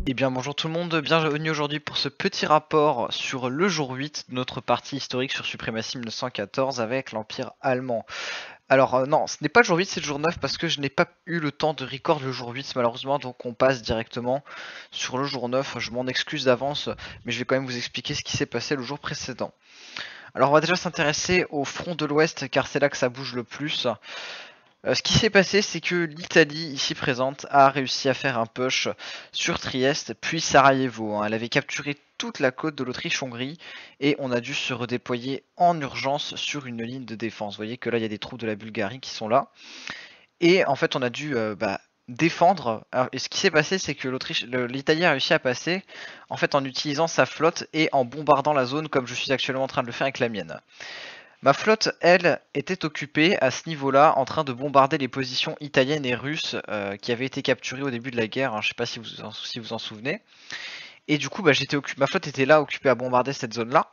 Eh bien bonjour tout le monde, bienvenue aujourd'hui pour ce petit rapport sur le jour 8 de notre partie historique sur Suprématie 1914 avec l'Empire allemand. Alors non, ce n'est pas le jour 8, c'est le jour 9 parce que je n'ai pas eu le temps de record le jour 8 malheureusement, donc on passe directement sur le jour 9, je m'en excuse d'avance, mais je vais quand même vous expliquer ce qui s'est passé le jour précédent. Alors on va déjà s'intéresser au front de l'Ouest car c'est là que ça bouge le plus. Ce qui s'est passé, c'est que l'Italie, ici présente, a réussi à faire un push sur Trieste, puis Sarajevo, hein. Elle avait capturé toute la côte de l'Autriche-Hongrie et on a dû se redéployer en urgence sur une ligne de défense. Vous voyez que là, il y a des troupes de la Bulgarie qui sont là. Et en fait, on a dû défendre. Alors, et ce qui s'est passé, c'est que l'Italie a réussi à passer en fait en utilisant sa flotte et en bombardant la zone comme je suis actuellement en train de le faire avec la mienne. Ma flotte, elle, était occupée à ce niveau-là en train de bombarder les positions italiennes et russes qui avaient été capturées au début de la guerre, hein, je sais pas si vous en souvenez. Et du coup, ma flotte était là occupée à bombarder cette zone-là.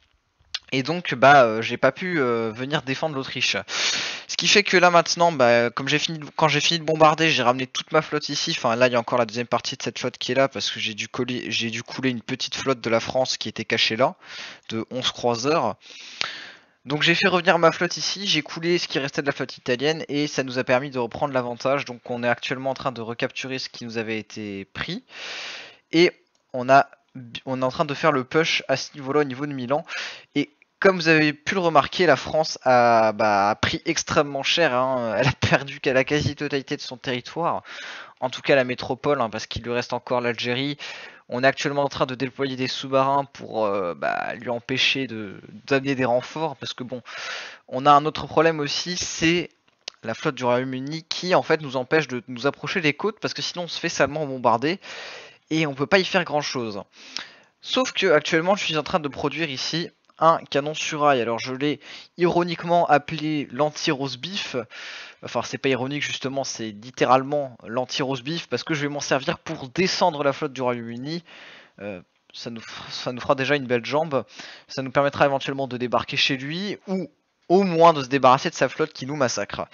Et donc, j'ai pas pu venir défendre l'Autriche. Ce qui fait que là maintenant, quand j'ai fini de bombarder, j'ai ramené toute ma flotte ici. Enfin là, il y a encore la deuxième partie de cette flotte qui est là parce que j'ai dû couler une petite flotte de la France qui était cachée là, de 11 croiseurs. Donc j'ai fait revenir ma flotte ici, j'ai coulé ce qui restait de la flotte italienne et ça nous a permis de reprendre l'avantage. Donc on est actuellement en train de recapturer ce qui nous avait été pris et on, a, on est en train de faire le push à ce niveau-là, au niveau de Milan. Et comme vous avez pu le remarquer, la France a pris extrêmement cher, hein. Elle a perdu la quasi-totalité de son territoire, en tout cas la métropole, hein, parce qu'il lui reste encore l'Algérie. On est actuellement en train de déployer des sous-marins pour lui empêcher d'amener des renforts, parce que bon, on a un autre problème aussi, c'est la flotte du Royaume-Uni qui en fait nous empêche de nous approcher des côtes, parce que sinon on se fait salement bombarder et on peut pas y faire grand chose. Sauf que actuellement je suis en train de produire ici un canon sur rail. Alors je l'ai ironiquement appelé l'anti-rose beef. Enfin c'est pas ironique justement, c'est littéralement l'anti-rose beef parce que je vais m'en servir pour descendre la flotte du Royaume-Uni. Euh, ça nous fera déjà une belle jambe. Ça nous permettra éventuellement de débarquer chez lui ou au moins de se débarrasser de sa flotte qui nous massacre.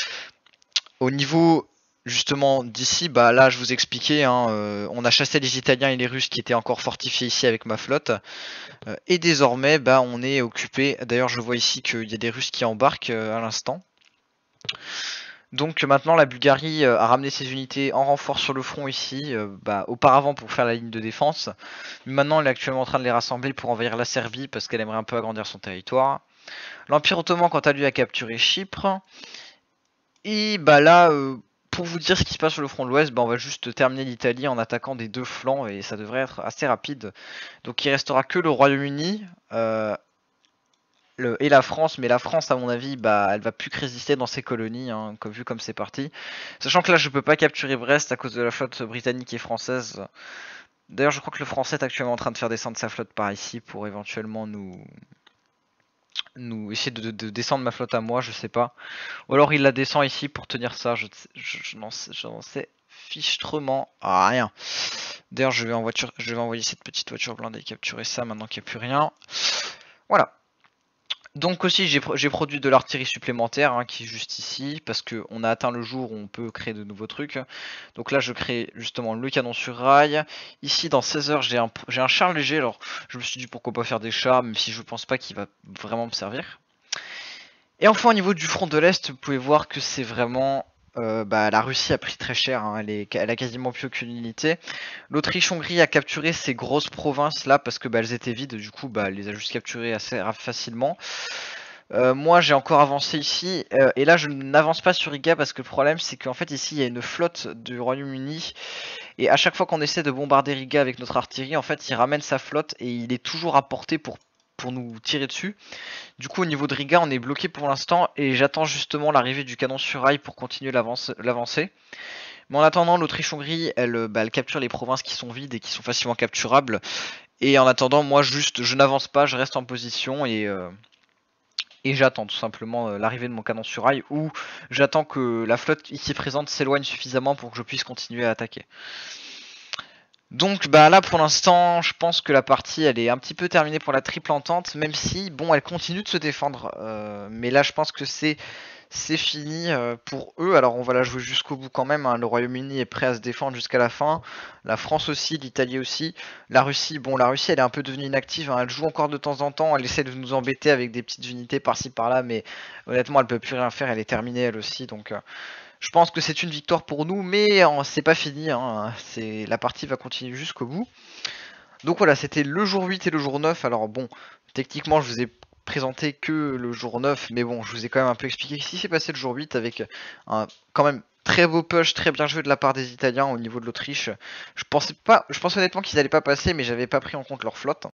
Au niveau justement d'ici, là je vous expliquais, hein, on a chassé les Italiens et les Russes qui étaient encore fortifiés ici avec ma flotte. Et désormais on est occupé. D'ailleurs je vois ici qu'il y a des Russes qui embarquent à l'instant. Donc maintenant la Bulgarie a ramené ses unités en renfort sur le front ici, auparavant pour faire la ligne de défense. Mais maintenant elle est actuellement en train de les rassembler pour envahir la Serbie parce qu'elle aimerait un peu agrandir son territoire. L'Empire ottoman quant à lui a capturé Chypre. Et là, pour vous dire ce qui se passe sur le front de l'Ouest, on va juste terminer l'Italie en attaquant des deux flancs et ça devrait être assez rapide. Donc il restera que le Royaume-Uni et la France, mais la France à mon avis elle va plus que résister dans ses colonies, hein, vu comme c'est parti. Sachant que là je peux pas capturer Brest à cause de la flotte britannique et française. D'ailleurs je crois que le français est actuellement en train de faire descendre sa flotte par ici pour éventuellement nous essayer de descendre ma flotte à moi, je sais pas. Ou alors il la descend ici pour tenir ça, je n'en sais fichtrement rien. D'ailleurs je vais envoyer cette petite voiture blindée capturer ça maintenant qu'il n'y a plus rien. Voilà. Donc aussi j'ai produit de l'artillerie supplémentaire, hein, qui est juste ici parce qu'on a atteint le jour où on peut créer de nouveaux trucs. Donc là je crée justement le canon sur rail. Ici dans 16 heures j'ai un char léger, alors je me suis dit pourquoi pas faire des chars même si je pense pas qu'il va vraiment me servir. Et enfin au niveau du front de l'Est vous pouvez voir que c'est vraiment la Russie a pris très cher, hein, elle a quasiment plus aucune unité. L'Autriche-Hongrie a capturé ces grosses provinces là parce que elles étaient vides, du coup elle les a juste capturées assez facilement. Moi j'ai encore avancé ici et là je n'avance pas sur Riga parce que le problème c'est qu'en fait ici il y a une flotte du Royaume-Uni et à chaque fois qu'on essaie de bombarder Riga avec notre artillerie en fait il ramène sa flotte et il est toujours à portée pour nous tirer dessus. Du coup au niveau de Riga on est bloqué pour l'instant et j'attends justement l'arrivée du canon sur rail pour continuer l'avancée. Mais en attendant l'Autriche-Hongrie elle capture les provinces qui sont vides et qui sont facilement capturables. Et en attendant moi je n'avance pas, je reste en position et j'attends tout simplement l'arrivée de mon canon sur rail ou j'attends que la flotte ici présente s'éloigne suffisamment pour que je puisse continuer à attaquer. Donc là pour l'instant je pense que la partie elle est un petit peu terminée pour la triple entente, même si bon elle continue de se défendre, mais là je pense que c'est c'est fini pour eux. Alors on va la jouer jusqu'au bout quand même, hein. Le Royaume-Uni est prêt à se défendre jusqu'à la fin. La France aussi, l'Italie aussi. La Russie, bon la Russie elle est un peu devenue inactive, hein. Elle joue encore de temps en temps, elle essaie de nous embêter avec des petites unités par-ci par-là, mais honnêtement elle peut plus rien faire, elle est terminée elle aussi. Donc je pense que c'est une victoire pour nous, mais c'est pas fini, hein. La partie va continuer jusqu'au bout. Donc voilà, c'était le jour 8 et le jour 9. Alors bon, techniquement, je vous ai présenté que le jour 9, mais bon, je vous ai quand même un peu expliqué ce qui s'est passé le jour 8 avec un quand même très beau push, très bien joué de la part des Italiens au niveau de l'Autriche. Je pensais honnêtement qu'ils n'allaient pas passer, mais j'avais pas pris en compte leur flotte.